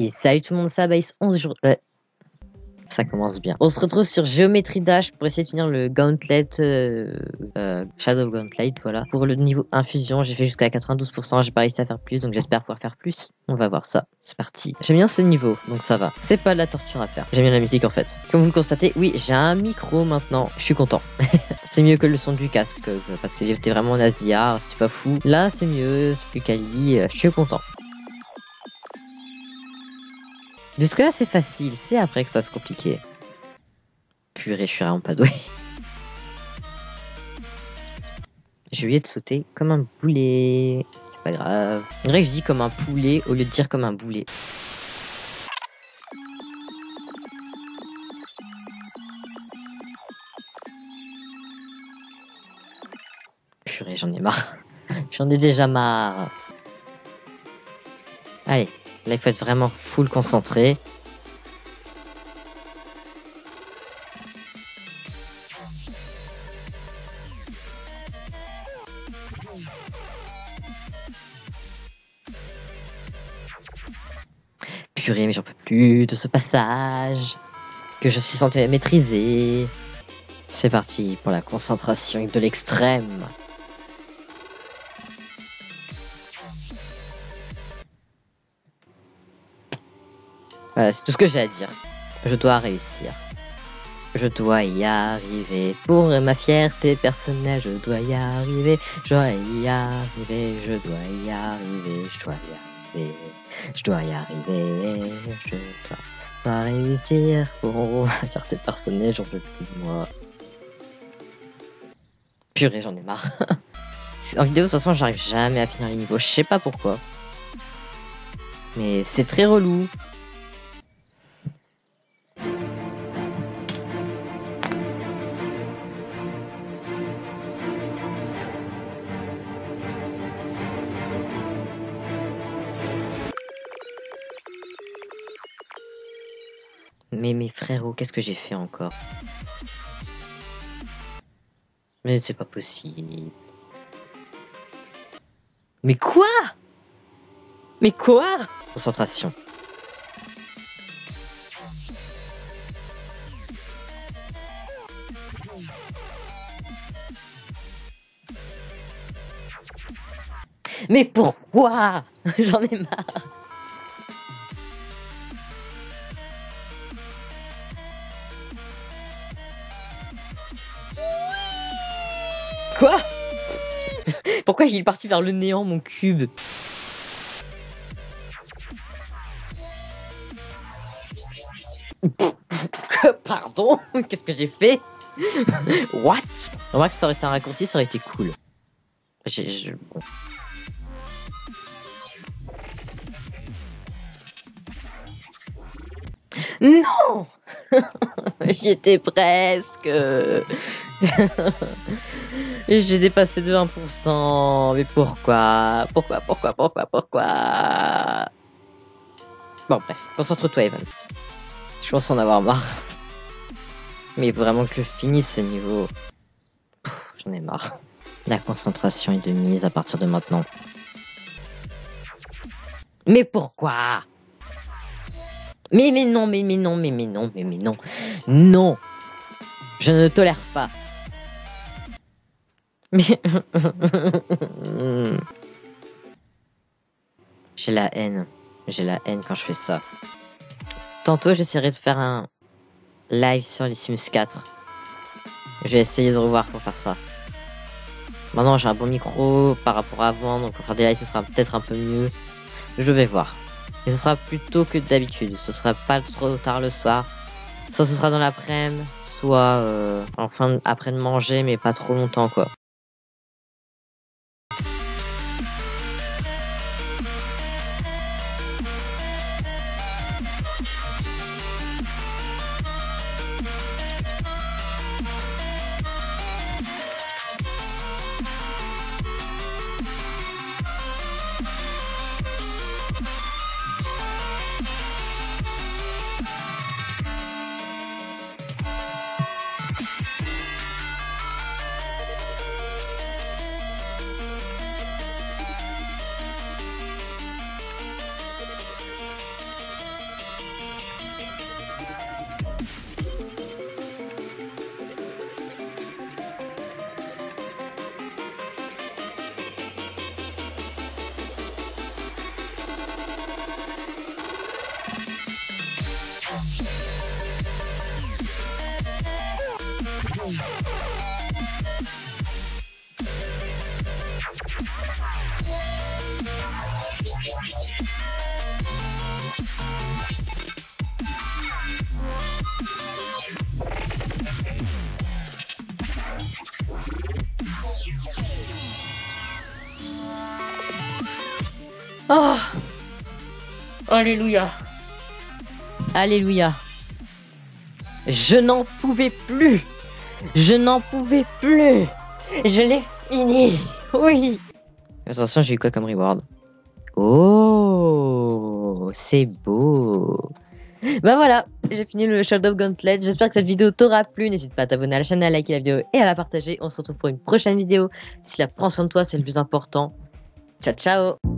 Et salut tout le monde, ça base 11 jours. Ça commence bien. On se retrouve sur Géométrie Dash pour essayer de finir le Gauntlet, Shadow Gauntlet, voilà. Pour le niveau infusion, j'ai fait jusqu'à 92%, j'ai pas réussi à faire plus, donc j'espère pouvoir faire plus. On va voir ça, c'est parti. J'aime bien ce niveau, donc ça va. C'est pas de la torture à faire. J'aime bien la musique en fait. Comme vous le constatez, oui, j'ai un micro maintenant, je suis content. C'est mieux que le son du casque, parce qu'il était vraiment nasillard, c'était pas fou. Là, c'est mieux, c'est plus quali, je suis content. Jusque là c'est facile, c'est après que ça se compliqué. Purée, je suis vraiment pas doué. J'ai oublié de sauter comme un boulet. C'est pas grave. On dirait que je dis comme un poulet au lieu de dire comme un boulet. Purée, j'en ai marre. J'en ai déjà marre. Allez, là il faut être vraiment full concentré. Purée, mais j'en peux plus de ce passage que je suis censé maîtriser. C'est parti pour la concentration de l'extrême. Voilà, c'est tout ce que j'ai à dire. Je dois réussir. Je dois y arriver. Pour ma fierté personnelle, je dois y arriver. Je dois y arriver. Je dois y arriver. Je dois y arriver. Je dois y arriver. Je dois réussir. Pour ma fierté personnelle, j'en peux plus de moi. Purée, j'en ai marre. En vidéo, de toute façon, j'arrive jamais à finir les niveaux. Je sais pas pourquoi. Mais c'est très relou. Mais mes frérots, qu'est-ce que j'ai fait encore? Mais c'est pas possible. Mais quoi? Mais quoi? Concentration. Mais pourquoi? J'en ai marre. Quoi? Pourquoi il est parti vers le néant, mon cube? Pardon? Qu'est-ce que j'ai fait? What? Remarque, ça aurait été un raccourci, ça aurait été cool. Bon. Non! J'y étais presque. J'ai dépassé de 1%. Mais pourquoi? Pourquoi? Bon, bref. Concentre-toi, Evan. Je pense en avoir marre. Mais vraiment que je finisse ce niveau. J'en ai marre. La concentration est de mise à partir de maintenant. Mais pourquoi? Mais non. Non. Je ne tolère pas. Mais... J'ai la haine quand je fais ça. Tantôt, j'essaierai de faire un live sur les Sims 4. Je vais essayer de revoir pour faire ça. Maintenant, j'ai un bon micro par rapport à avant, donc pour faire des lives, ce sera peut-être un peu mieux. Je vais voir. Et ce sera plus tôt que d'habitude. Ce sera pas trop tard le soir. Soit ce sera dans l'après-midi, soit en fin après de manger, mais pas trop longtemps, quoi. Oh, alléluia. Alléluia. Je n'en pouvais plus. Je n'en pouvais plus. Je l'ai fini. Oui. Attention, j'ai eu quoi comme reward? Oh, c'est beau. Bah voilà, j'ai fini le Shadow Gauntlet. J'espère que cette vidéo t'aura plu. N'hésite pas à t'abonner à la chaîne, à liker la vidéo et à la partager. On se retrouve pour une prochaine vidéo. Si la prends soin de toi, c'est le plus important. Ciao, ciao.